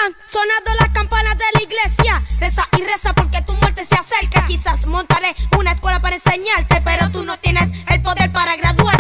Han sonado las campanas de la iglesia. Reza y reza porque tu muerte se acerca. Quizás montaré una escuela para enseñarte, pero tú no tienes el poder para graduarte.